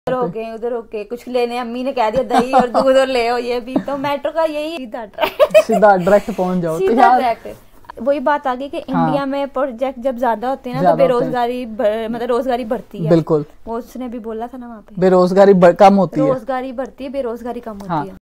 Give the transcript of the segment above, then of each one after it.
उधर होके कुछ लेने, अम्मी ने कह दिया दही और दूध और ले आओ, ये भी तो मेट्रो का यही सीधा डायरेक्ट पहुंच जाओ। तो यार वही बात आ गई कि इंडिया में प्रोजेक्ट जब ज्यादा होते हैं ना तो बेरोजगारी मतलब रोजगारी बढ़ती है। बिल्कुल, वो उसने भी बोला था ना वहाँ पे बेरोजगारी कम होती है, रोजगारी बढ़ती है, बेरोजगारी कम होती है।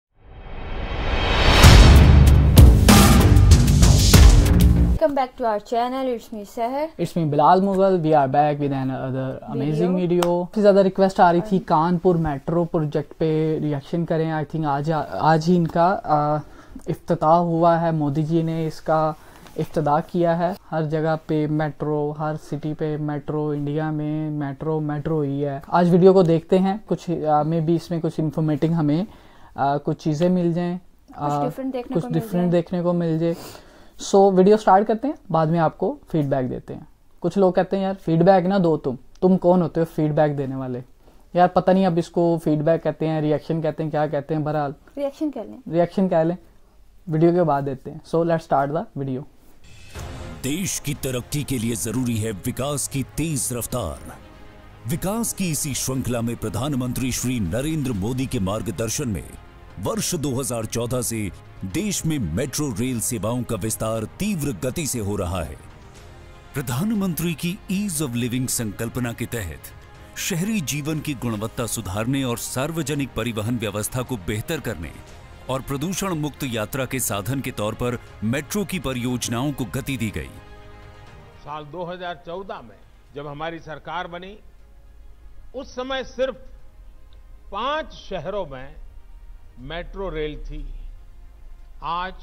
Welcome back to our channel. It's me Seher. It's me Bilal Mughal. We are back with another amazing video. सबसे ज़्यादा रिक्वेस्ट आ रही थी कानपुर मेट्रो प्रोजेक्ट पे रिएक्शन करें। आई थिंक आज ही इनका इफ्तिताह हुआ है। मोदी जी ने इसका इफ्तिताह किया है। हर जगह पे मेट्रो, हर सिटी पे मेट्रो, इंडिया में मेट्रो ही है। आज वीडियो को देखते हैं, कुछ में भी इसमें कुछ इन्फॉर्मेटिव हमें कुछ चीज़ें मिल जाएँ, कुछ डिफरेंट देखने को मिल जाए। सो वीडियो स्टार्ट करते हैं, बाद में आपको फीडबैक देते हैं। कुछ लोग कहते हैं यार फीडबैक ना दो, तुम कौन होते हो फीडबैक देने वाले? यार पता नहीं अब इसको फीडबैक कहते हैं, रिएक्शन कहते हैं, क्या कहते हैं, बहरहाल रिएक्शन कह लें, वीडियो के बाद देते हैं। So let's start the video. देश की तरक्की के लिए जरूरी है विकास की तेज रफ्तार। विकास की इसी श्रृंखला में प्रधानमंत्री श्री नरेंद्र मोदी के मार्गदर्शन में वर्ष 2014 से देश में मेट्रो रेल सेवाओं का विस्तार तीव्र गति से हो रहा है। प्रधानमंत्री की ईज ऑफ लिविंग संकल्पना के तहत शहरी जीवन की गुणवत्ता सुधारने और सार्वजनिक परिवहन व्यवस्था को बेहतर करने और प्रदूषण मुक्त यात्रा के साधन के तौर पर मेट्रो की परियोजनाओं को गति दी गई। साल 2014 में जब हमारी सरकार बनी, उस समय सिर्फ 5 शहरों में मेट्रो रेल थी। आज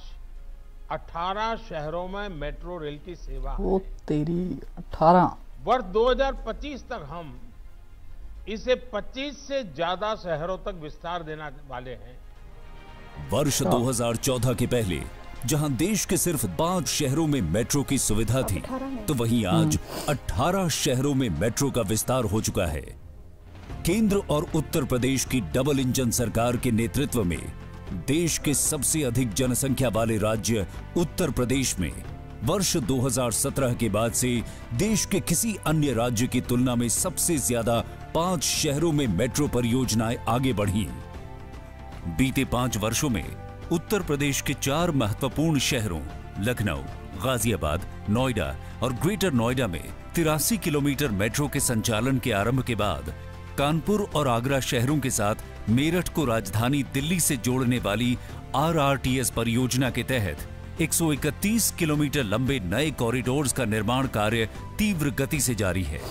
18 शहरों में मेट्रो रेल की सेवा है। तेरी 18। वर्ष 2025 तक हम इसे 25 से ज्यादा शहरों तक विस्तार देने वाले हैं। वर्ष 2014 के पहले जहां देश के सिर्फ 5 शहरों में मेट्रो की सुविधा थी, तो वहीं आज 18 शहरों में मेट्रो का विस्तार हो चुका है। केंद्र और उत्तर प्रदेश की डबल इंजन सरकार के नेतृत्व में देश के सबसे अधिक जनसंख्या वाले राज्य उत्तर प्रदेश में वर्ष 2017 के बाद से देश के किसी अन्य राज्य की तुलना में सबसे ज्यादा 5 शहरों में मेट्रो परियोजनाएं आगे बढ़ी। बीते 5 वर्षों में उत्तर प्रदेश के 4 महत्वपूर्ण शहरों लखनऊ, गाजियाबाद, नोएडा और ग्रेटर नोएडा में 83 किलोमीटर मेट्रो के संचालन के आरंभ के बाद कानपुर और आगरा शहरों के साथ मेरठ को राजधानी दिल्ली से जोड़ने वाली RRTS परियोजना के तहत 131 किलोमीटर लंबे नए कॉरिडोर्स का निर्माण कार्य तीव्र गति से जारी है।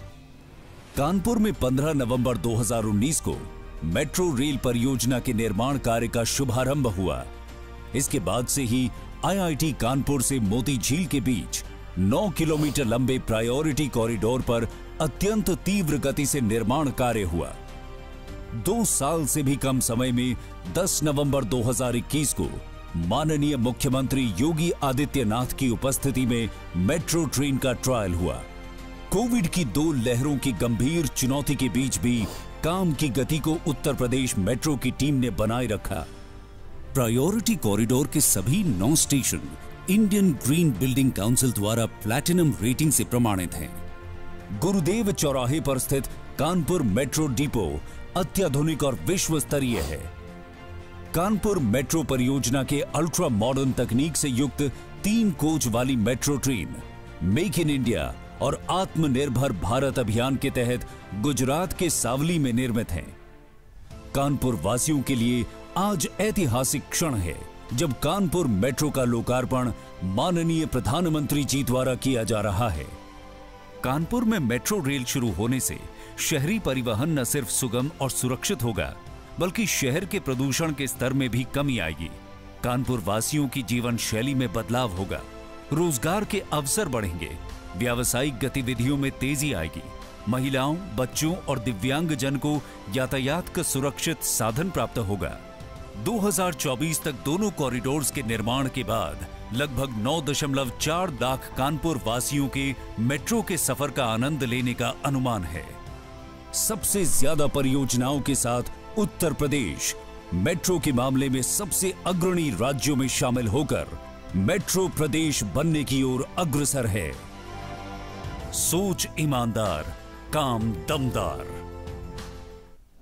कानपुर में 15 नवंबर 2019 को मेट्रो रेल परियोजना के निर्माण कार्य का शुभारंभ हुआ। इसके बाद से ही IIT कानपुर से मोती झील के बीच 9 किलोमीटर लंबे प्रायोरिटी कॉरिडोर पर अत्यंत तीव्र गति से निर्माण कार्य हुआ। 2 साल से भी कम समय में 10 नवंबर 2021 को माननीय मुख्यमंत्री योगी आदित्यनाथ की उपस्थिति में मेट्रो ट्रेन का ट्रायल हुआ। कोविड की 2 लहरों की गंभीर चुनौती के बीच भी काम की गति को उत्तर प्रदेश मेट्रो की टीम ने बनाए रखा। प्रायोरिटी कॉरिडोर के सभी 9 station Indian green building council द्वारा प्लैटिनम रेटिंग से प्रमाणित हैं। गुरुदेव चौराहे पर स्थित कानपुर मेट्रो डिपो अत्याधुनिक और विश्व स्तरीय है। कानपुर मेट्रो परियोजना के अल्ट्रा मॉडर्न तकनीक से युक्त 3 कोच वाली metro train make in India और आत्मनिर्भर भारत अभियान के तहत गुजरात के सावली में निर्मित है। कानपुर वासियों के लिए आज ऐतिहासिक क्षण है जब कानपुर मेट्रो का लोकार्पण माननीय प्रधानमंत्री जी द्वारा किया जा रहा है। कानपुर में मेट्रो रेल शुरू होने से शहरी परिवहन न सिर्फ सुगम और सुरक्षित होगा, बल्कि शहर के प्रदूषण के स्तर में भी कमी आएगी। कानपुर वासियों की जीवन शैली में बदलाव होगा, रोजगार के अवसर बढ़ेंगे, व्यावसायिक गतिविधियों में तेजी आएगी, महिलाओं, बच्चों और दिव्यांगजन को यातायात का सुरक्षित साधन प्राप्त होगा। 2024 तक दोनों कॉरिडोर्स के निर्माण के बाद लगभग 9.4 लाख कानपुर वासियों के मेट्रो के सफर का आनंद लेने का अनुमान है। सबसे ज्यादा परियोजनाओं के साथ उत्तर प्रदेश मेट्रो के मामले में सबसे अग्रणी राज्यों में शामिल होकर मेट्रो प्रदेश बनने की ओर अग्रसर है। सोच ईमानदार, काम दमदार।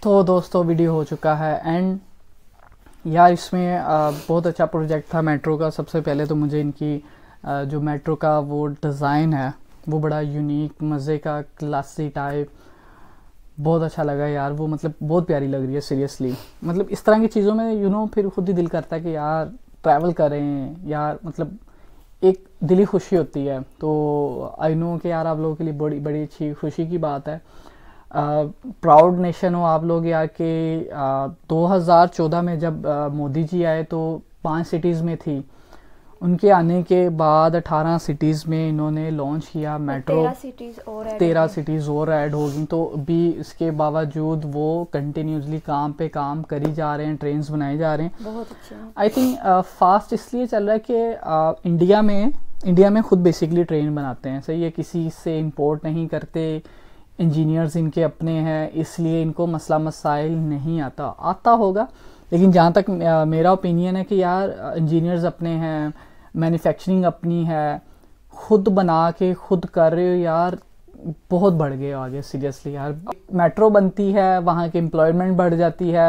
तो दोस्तों वीडियो हो चुका है एंड यार इसमें बहुत अच्छा प्रोजेक्ट था मेट्रो का। सबसे पहले तो मुझे इनकी जो मेट्रो का वो डिज़ाइन है वो बड़ा यूनिक, मज़े का, क्लासी टाइप, बहुत अच्छा लगा यार वो। मतलब बहुत प्यारी लग रही है सीरियसली। मतलब इस तरह की चीज़ों में फिर खुद ही दिल करता है कि यार ट्रैवल करें यार, मतलब एक दिली खुशी होती है। तो आई नो कि यार आप लोगों के लिए बड़ी बड़ी अच्छी खुशी की बात है। प्राउड नेशन हो आप लोग यार के। 2014 में जब मोदी जी आए तो 5 सिटीज़ में थी, उनके आने के बाद 18 सिटीज़ में इन्होंने लॉन्च किया मेट्रो। 13 सिटीज़ और ऐड होगी। तो अभी इसके बावजूद वो कंटिन्यूसली काम पे काम करी जा रहे हैं, ट्रेन्स बनाए जा रहे हैं। बहुत अच्छे। आई थिंक फास्ट इसलिए चल रहा है कि इंडिया में खुद बेसिकली ट्रेन बनाते हैं, सही है, किसी से इंपोर्ट नहीं करते। इंजीनियर्स इनके अपने हैं, इसलिए इनको मसला मसाइल नहीं आता होगा। लेकिन जहाँ तक मेरा ओपिनियन है कि यार इंजीनियर्स अपने हैं, मैन्युफैक्चरिंग अपनी है, खुद बना के खुद कर रहे हो यार, बहुत बढ़ गए आगे सीरियसली यार। मेट्रो बनती है, वहाँ की एम्प्लॉयमेंट बढ़ जाती है,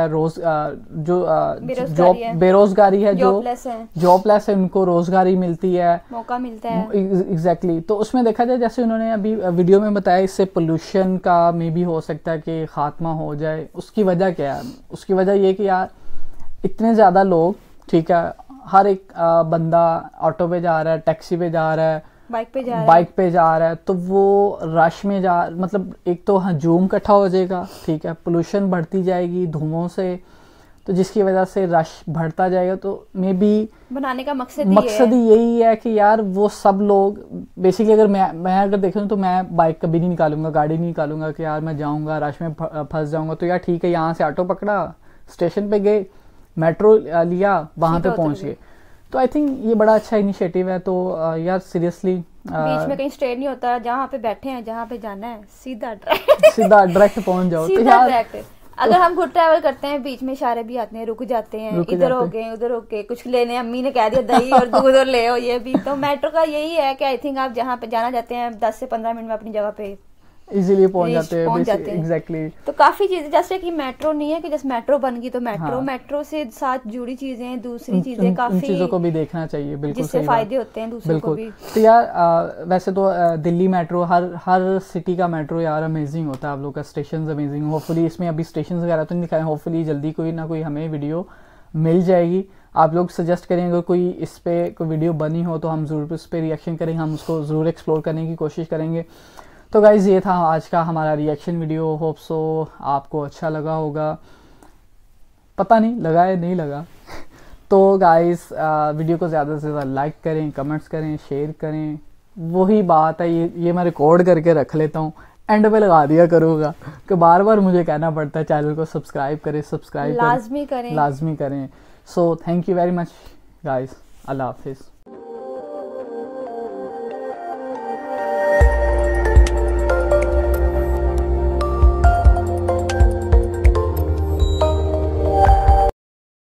बेरोजगारी है, जो जॉबलेस है उनको रोजगारी मिलती है, मौका मिलता है। एग्जैक्टली। तो उसमें देखा जाए जैसे उन्होंने अभी वीडियो में बताया, इससे पोल्यूशन का मे भी हो सकता है कि खात्मा हो जाए। उसकी वजह क्या है? उसकी वजह ये कि यार इतने ज़्यादा लोग, ठीक है, हर एक बंदा ऑटो पे जा रहा है, टैक्सी पे जा रहा है, बाइक पे जा रहा है, तो वो रश में मतलब एक तो हजूम इकट्ठा हो जाएगा, ठीक है, पोल्यूशन बढ़ती जाएगी धुओं से, तो जिसकी वजह से रश बढ़ता जाएगा। तो मे बी बनाने का मकसद ही यही है कि यार वो सब लोग बेसिकली, अगर मैं अगर देखूँ तो मैं बाइक कभी नहीं निकालूंगा, गाड़ी नहीं निकालूंगा कि यार मैं जाऊंगा रश में फंस जाऊंगा। तो यार ठीक है, यहाँ से ऑटो पकड़ा, स्टेशन पे गए, मेट्रो लिया, वहां पे पहुंच गए। तो आई थिंक ये बड़ा अच्छा इनिशिएटिव है। तो यार सीरियसली बीच में कहीं स्टे नहीं होता, जहाँ पे बैठे हैं, जहाँ पे जाना है सीधा डायरेक्ट पहुंच जाओ। तो यार अगर हम खुद ट्रैवल करते हैं, बीच में इशारे भी आते हैं, रुक जाते हैं, इधर हो गए उधर हो गए, कुछ लेने, अम्मी ने कह दिया दही और दूध और ले आओ, ये भी। तो मेट्रो का यही है कि आई थिंक आप जहाँ पे जाना चाहते हैं 10 से 15 मिनट में अपनी जगह पे इजीली पहुंच जाते हैं। एग्जैक्टली। तो काफी चीजें, जैसे कि मेट्रो नहीं है कि जैसे मेट्रो बन गई तो मेट्रो से साथ जुड़ी चीजें, दूसरी चीजें, काफी चीजों को भी देखना चाहिए। बिल्कुल, जिससे फायदे होते हैं दूसरों को भी। तो यार वैसे तो दिल्ली मेट्रो, हर सिटी का मेट्रो यार अमेजिंग होता है। आप लोग का स्टेशन अमेजिंग। होपफुली इसमें अभी स्टेशन वगैरह तो नहीं दिखाए, होपफुली जल्दी कोई ना कोई हमें वीडियो मिल जाएगी। आप लोग सजेस्ट करेंगे कोई इस पे कोई वीडियो बनी हो तो हम जरूर उस पर रिएक्शन करेंगे, हम उसको जरूर एक्सप्लोर करने की कोशिश करेंगे। तो गाइज़ ये था आज का हमारा रिएक्शन वीडियो। होप सो आपको अच्छा लगा होगा, पता नहीं लगा या नहीं लगा। तो गाइज़ वीडियो को ज़्यादा से ज़्यादा लाइक करें, कमेंट्स करें, शेयर करें। वही बात है, ये मैं रिकॉर्ड करके रख लेता हूँ, एंड पे लगा दिया करूँगा कि बार बार मुझे कहना पड़ता है चैनल को सब्सक्राइब करें, लाजमी करें। So thank you very much guys, अल्लाह हाफिज़।